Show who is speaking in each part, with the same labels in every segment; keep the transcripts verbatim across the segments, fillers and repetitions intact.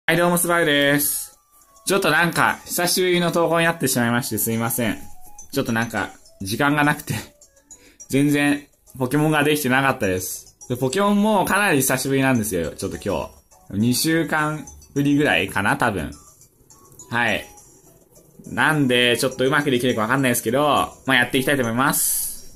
Speaker 1: はい、どうも、スバルです。ちょっとなんか、久しぶりの投稿になってしまいましてすいません。ちょっとなんか、時間がなくて、全然、ポケモンができてなかったです。でポケモンもかなり久しぶりなんですよ、ちょっと今日。にしゅうかんぶりぐらいかな、多分。はい。なんで、ちょっとうまくできるかわかんないですけど、まあ、やっていきたいと思います。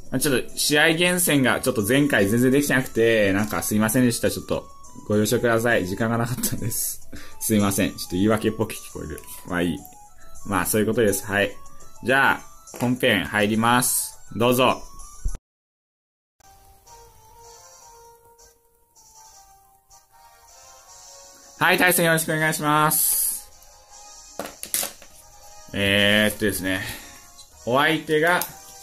Speaker 1: ちょっと、試合厳選がちょっと前回全然できてなくて、なんかすいませんでした、ちょっと。ご了承ください。時間がなかったんです。すいません。ちょっと言い訳っぽく聞こえる。まあいい。まあそういうことです。はい。じゃあ、本編入ります。どうぞ。はい、対戦よろしくお願いします。えーっとですね。お相手が、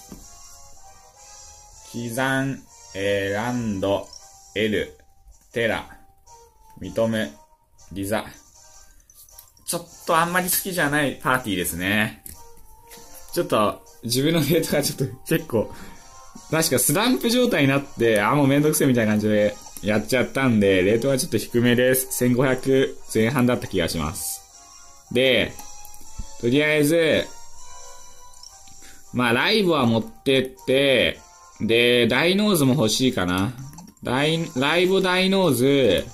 Speaker 1: キザン、えー、ランド、エル、テラ、ミトム、リザ。ちょっとあんまり好きじゃないパーティーですね。ちょっと、自分のレートがちょっと結構、確かスランプ状態になって、あ、もうめんどくせえみたいな感じでやっちゃったんで、レートはちょっと低めです。せんごひゃくぜん半だった気がします。で、とりあえず、まあライブは持ってって、で、ダイノーズも欲しいかな。ダイ、ライブダイノーズ、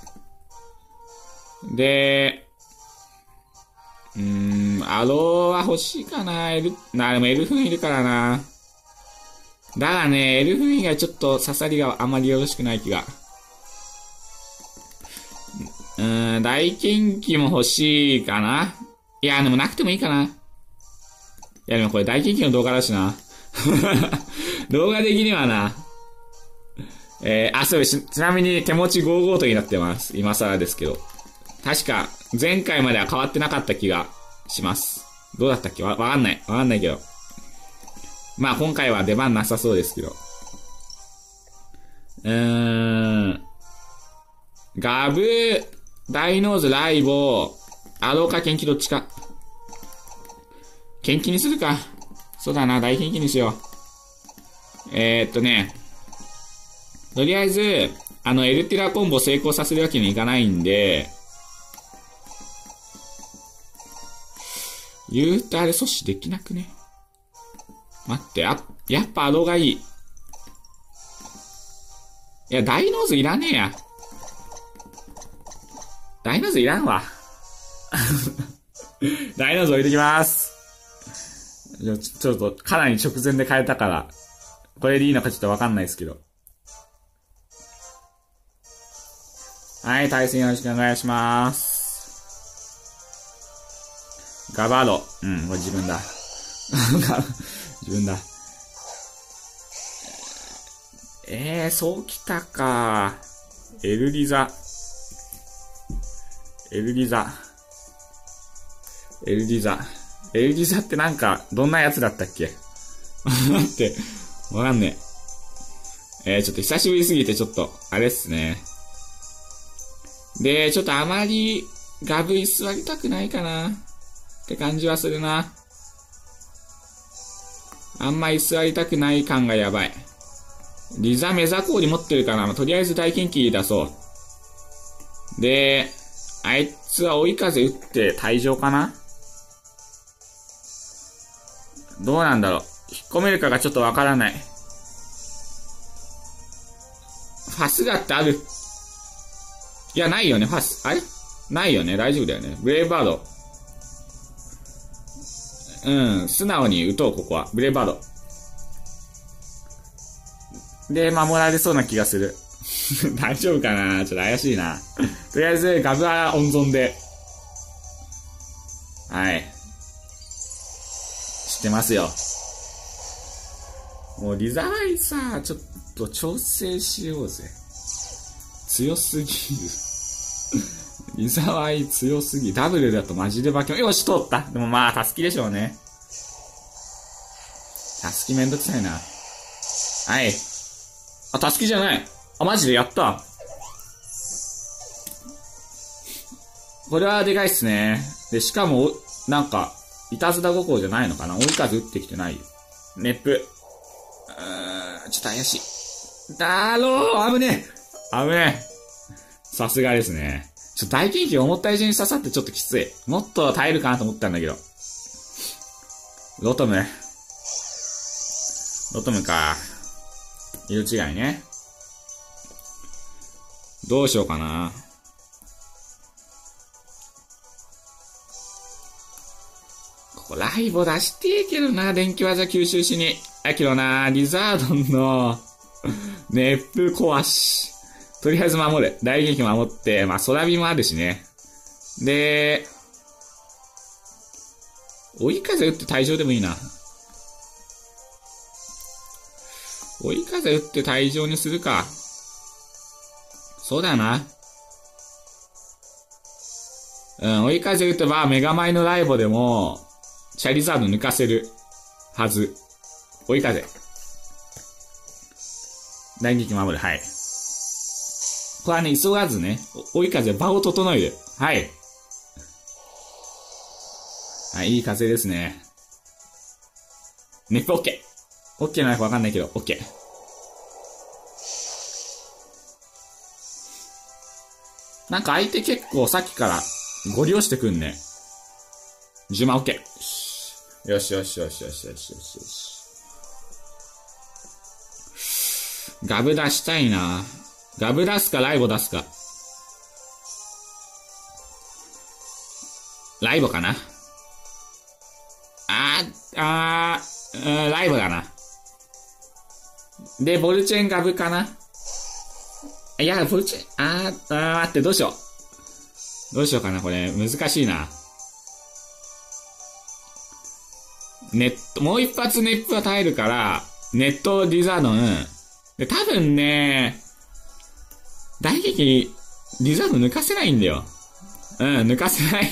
Speaker 1: で、うーん、アローは欲しいかな。エル、な、でもエルフンいるからな。だがね、エルフン以外ちょっと刺さりがあまりよろしくない気が。うーん、大剣気も欲しいかな。いや、でもなくてもいいかな。いや、でもこれ大剣気の動画だしな。動画的にはな。えー、あ、そうです。ちなみに手持ちごじゅうごとになってます。今更ですけど。確か、前回までは変わってなかった気がします。どうだったっけわ、わかんない。わかんないけど。まあ今回は出番なさそうですけど。うーん。ガブ、ダイノーズ、ライボ、アローかケンキどっちか。ケンキにするか。そうだな、大ケンキにしよう。えー、っとね。とりあえず、あの、エルティラコンボ成功させるわけにいかないんで、言うとあれ阻止できなくね。待って、あ、やっぱアロがいい。いや、ダイノーズいらねえや。ダイノーズいらんわ。ダイノーズ置いてきます。ちょ、ちょっと、かなり直前で変えたから、これでいいのかちょっとわかんないですけど。はい、対戦よろしくお願いします。ガバード。うん、これ自分だ。自分だ。えー、そうきたか。エルリザ。エルリザ。エルリザ。エルリザってなんか、どんなやつだったっけ待って、わかんねえ。えー、ちょっと久しぶりすぎてちょっと、あれっすね。で、ちょっとあまり、ガブ居座りたくないかな。って感じはするな。あんま居座りたくない感がやばい。リザメザコーリ持ってるかな。とりあえず大研究出そう。で、あいつは追い風打って退場かな。どうなんだろう。引っ込めるかがちょっとわからない。ファスガってある？いや、ないよね、ファス。あれ？ないよね、大丈夫だよね。ブレイバード。うん、素直に打とう、ここは。ブレイバード。で、守られそうな気がする。大丈夫かな？ちょっと怪しいな。とりあえず、ガブア温存で。はい。知ってますよ。もう、リザワイさ、ちょっと調整しようぜ。強すぎる。リザワイ強すぎ。ダブルだとマジで化け物。よし、通った。でもまあ、タスキでしょうね。タスキめんどくさいな。はい。あ、タスキじゃない。あ、マジでやった。これはでかいっすね。で、しかも、なんか、いたずらごこうじゃないのかな。追い風打ってきてないよ。熱風。うーん、ちょっと怪しい。だろー、危ねえ。危ねえ。さすがですね。ちちょ、大元気思った以上に刺さってちょっときつい。もっと耐えるかなと思ったんだけど。ロトム。ロトムか。色違いね。どうしようかな。ここライボ出してえけどな、電気技吸収しに。だけどな、リザードンの熱風壊し。とりあえず守る。大撃守って、まあ、空火もあるしね。で、追い風打って退場でもいいな。追い風打って退場にするか。そうだよな。うん、追い風打てばメガマイのライボでも、チャリザード抜かせるはず。追い風。大撃守る。はい。これはね、急がずね、追い風、場を整える。はい。はい、いい風ですね。熱風 OK。OK なのかわかんないけど、OK。なんか相手結構さっきからゴリ押してくんね。じゅうまん OK。よしよしよしよしよしよしよし。ガブ出したいな。ガブ出すかライボ出すか。ライボかな。あー、あー、ライボだな。で、ボルチェンガブかな。いや、ボルチェン、あー、あー、待って、どうしよう。どうしようかな、これ。難しいな。ネット、もう一発ネットは耐えるから、ネットリザードン。で、多分ね、大撃、リザード抜かせないんだよ。うん、抜かせない。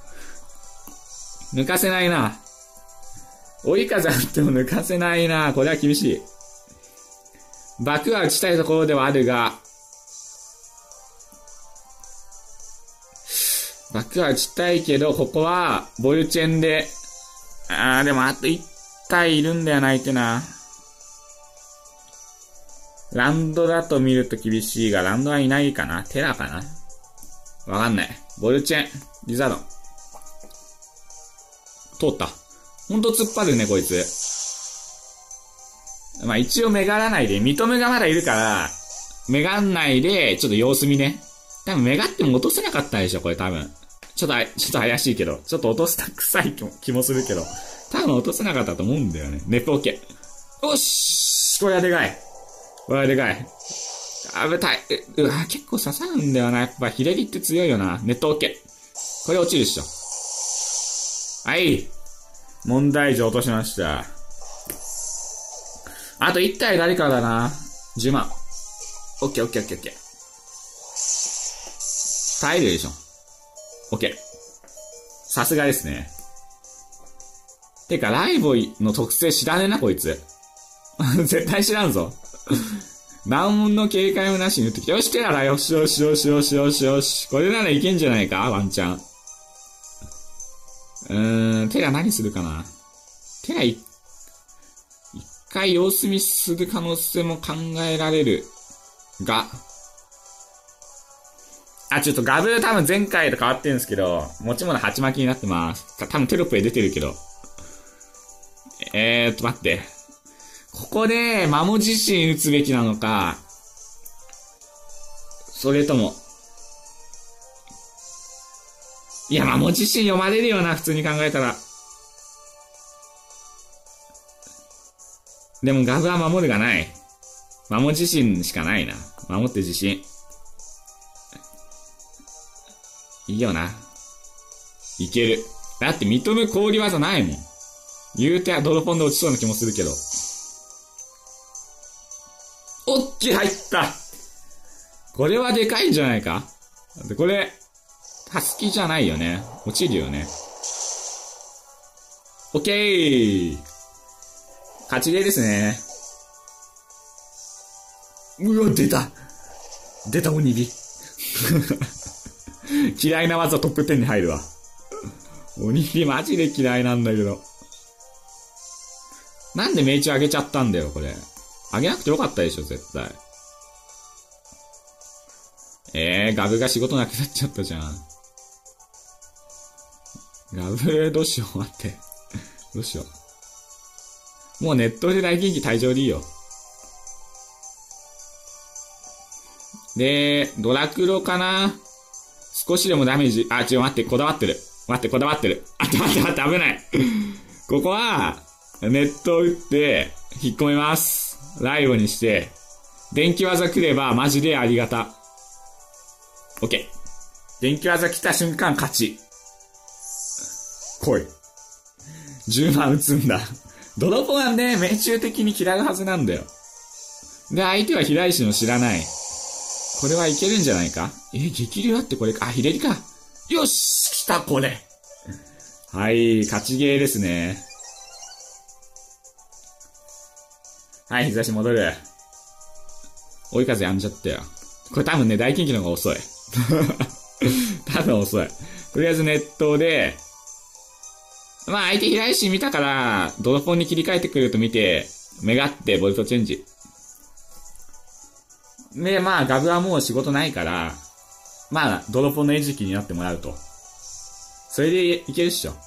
Speaker 1: 抜かせないな。追い風あっても抜かせないな。これは厳しい。爆は打ちたいところではあるが、爆は打ちたいけど、ここは、ボルチェンで、あー、でもあといち体いるんだよな、相手な。ランドだと見ると厳しいが、ランドはいないかな？テラかな？わかんない。ボルチェン、リザードン。通った。ほんと突っ張るね、こいつ。まあ一応メガらないで、認めがまだいるから、メガんないで、ちょっと様子見ね。多分メガっても落とせなかったでしょ、これ多分。ちょっと、ちょっと怪しいけど。ちょっと落とした臭い気も、気もするけど。多分落とせなかったと思うんだよね。ネップ OK。よし！これはでかい。これはでかい。危たい。うわ、結構刺さるんだよな。やっぱ、ヒレリって強いよな。ネット OK。これ落ちるっしょ。はい。問題児落としました。あといち体誰かだな。じゅうまん。OK、OK、OK、OK。耐えるでしょ。OK。さすがですね。てか、ライボイの特性知らねえな、こいつ。絶対知らんぞ。難問の警戒もなしに打ってきて、よし、テラだ、よしよしよしよしよしよし。これならいけんじゃないか、ワンチャン。うーん、テラ何するかな。テラい、一回様子見する可能性も考えられる。が。あ、ちょっとガブ多分前回と変わってるんですけど、持ち物鉢巻きになってます。多分テロップで出てるけど。えーっと、待って。ここで、マモ自身打つべきなのか、それとも、いや、マモ自身読まれるよな、普通に考えたら。でもガブは守るがない。マモ自身しかないな。守って自信。いいよな。いける。だって認め氷技ないもん。言うてはドロポンで落ちそうな気もするけど。オッケー入った。これはでかいんじゃないか。で、これ、ハスキじゃないよね。落ちるよね。オッケー。勝ちゲーですね。うわ、出た。出た、鬼火。嫌いな技トップじゅうに入るわ。鬼火マジで嫌いなんだけど。なんで命中上げちゃったんだよ、これ。上げなくてよかったでしょ、絶対。 えー、ガブが仕事なくなっちゃったじゃん。ガブ、どうしよう、待って。どうしよう。もうネットで大元気退場でいいよ。で、ドラクロかな？少しでもダメージ、あ、違う、待って、こだわってる。待って、こだわってる。あ、待って、待って、危ない。ここは、ネットを打って、引っ込めます。ライブにして、電気技来れば、マジでありがた。オッケー。電気技来た瞬間、勝ち。来い。じゅうまん打つんだ。ドロポはね、命中的に嫌うはずなんだよ。で、相手は平石の知らない。これはいけるんじゃないか？え、激流あってこれか。あ、ひねりか。よし！来た、これ。はい、勝ちゲーですね。はい、日差し戻る。追い風やんじゃったよ。これ多分ね、大金気の方が遅い。多分遅い。とりあえずネットで、まあ相手平石見たから、ドロポンに切り替えてくると見て、目がってボルトチェンジ。で、まあガブはもう仕事ないから、まあドロポンの餌食になってもらうと。それでいけるっしょ。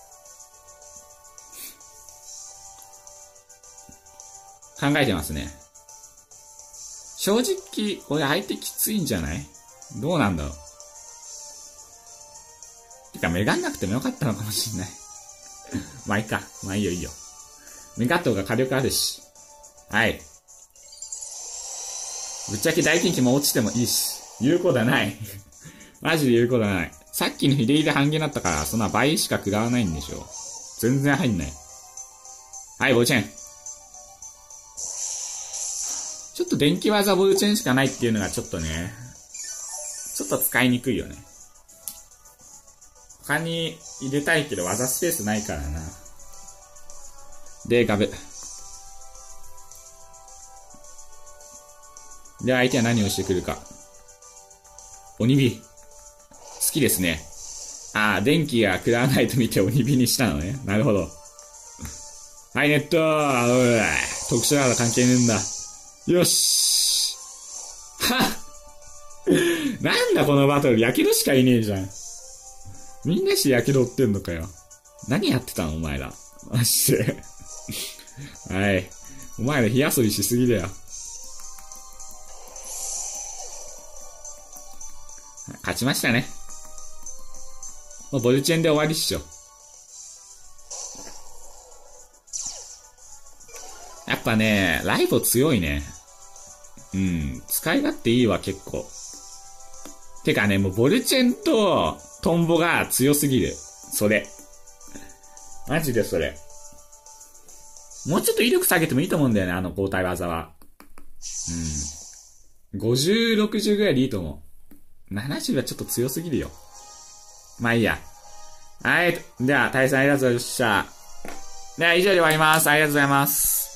Speaker 1: 考えてますね。正直、これ相手きついんじゃない？どうなんだろう。てか、メガんなくてもよかったのかもしんない。まあいいか。まあいいよいいよ。メガットが火力あるし。はい。ぶっちゃけ大金気も落ちてもいいし。有効だない。マジで有効だない。さっきのヒデイで半減だったから、そんな倍しか食らわないんでしょ。全然入んない。はい、ボルチェン。ちょっと電気技ボルチェンしかないっていうのがちょっとね、ちょっと使いにくいよね。他に入れたいけど技スペースないからな。で、ガブ。で、相手は何をしてくるか。鬼火。好きですね。ああ、電気が食らわないと見て鬼火にしたのね。なるほど。はい、ネットー。特殊技関係ねえんだ。よし。はっなんだこのバトル。やけどしかいねえじゃん。みんなしてやけど負ってんのかよ。何やってたのお前ら。マジで。はい。お前ら火遊びしすぎだよ。勝ちましたね。もうボルチェンで終わりっしょ。やっぱね、ライボ強いね。うん。使い勝手いいわ、結構。てかね、もうボルチェンとトンボが強すぎる。それ。マジでそれ。もうちょっと威力下げてもいいと思うんだよね、あの交代技は。うん。ごじゅう、ろくじゅうぐらいでいいと思う。ななじゅうはちょっと強すぎるよ。まあいいや。はい。では、対戦ありがとうございました。では、以上で終わります。ありがとうございます。